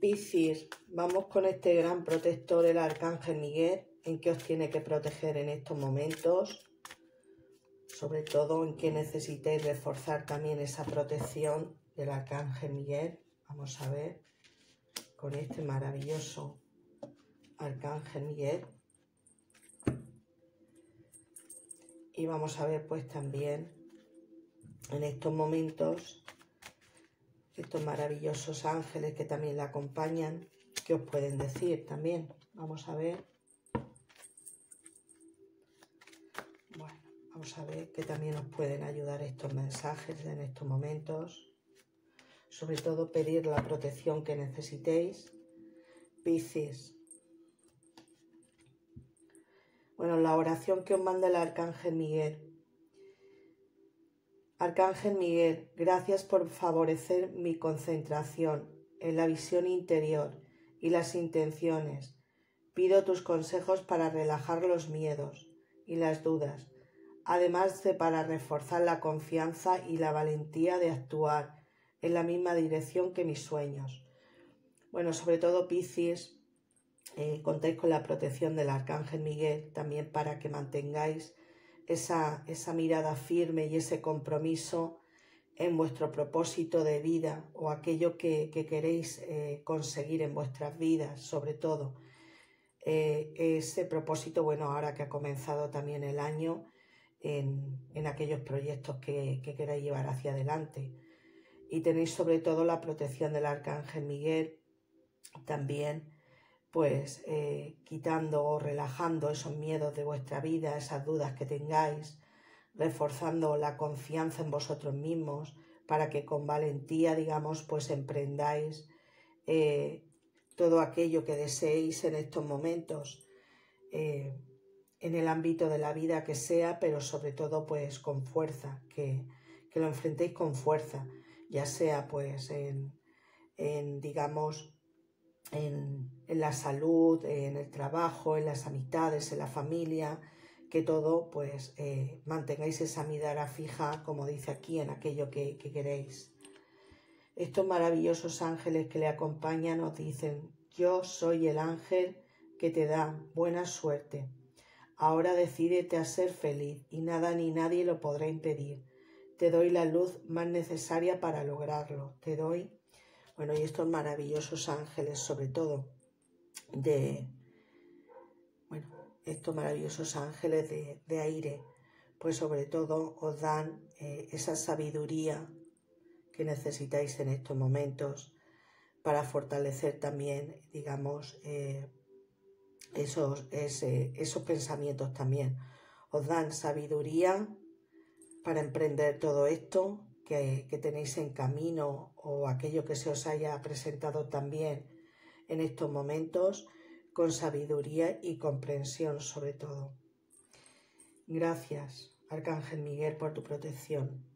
Piscis, vamos con este gran protector, el Arcángel Miguel, en qué os tiene que proteger en estos momentos, sobre todo en qué necesitéis reforzar también esa protección del Arcángel Miguel. Vamos a ver con este maravilloso Arcángel Miguel. Y vamos a ver pues también en estos momentos estos maravillosos ángeles que también la acompañan, ¿qué os pueden decir también? Vamos a ver. Bueno, vamos a ver que también os pueden ayudar estos mensajes en estos momentos. Sobre todo pedir la protección que necesitéis. Piscis. Bueno, la oración que os manda el Arcángel Miguel. Arcángel Miguel, gracias por favorecer mi concentración en la visión interior y las intenciones. Pido tus consejos para relajar los miedos y las dudas, además de para reforzar la confianza y la valentía de actuar en la misma dirección que mis sueños. Bueno, sobre todo Piscis, contáis con la protección del Arcángel Miguel también para que mantengáis esa mirada firme y ese compromiso en vuestro propósito de vida o aquello que queréis conseguir en vuestras vidas, sobre todo. Ese propósito, bueno, ahora que ha comenzado también el año, en aquellos proyectos que queráis llevar hacia adelante. Y tenéis sobre todo la protección del Arcángel Miguel también, pues quitando o relajando esos miedos de vuestra vida, esas dudas que tengáis, reforzando la confianza en vosotros mismos para que con valentía, digamos, pues emprendáis todo aquello que deseéis en estos momentos, en el ámbito de la vida que sea, pero sobre todo pues con fuerza, que lo enfrentéis con fuerza, ya sea pues digamos, en la salud, en el trabajo, en las amistades, en la familia, que todo pues mantengáis esa mirada fija, como dice aquí, en aquello que queréis. Estos maravillosos ángeles que le acompañan nos dicen: yo soy el ángel que te da buena suerte. Ahora decídete a ser feliz y nada ni nadie lo podrá impedir. Te doy la luz más necesaria para lograrlo. Te doy... Bueno, y estos maravillosos ángeles, sobre todo, estos maravillosos ángeles de aire, pues sobre todo os dan esa sabiduría que necesitáis en estos momentos para fortalecer también, digamos, esos pensamientos también. Os dan sabiduría para emprender todo esto que tenéis en camino o aquello que se os haya presentado también en estos momentos, con sabiduría y comprensión sobre todo. Gracias, Arcángel Miguel, por tu protección.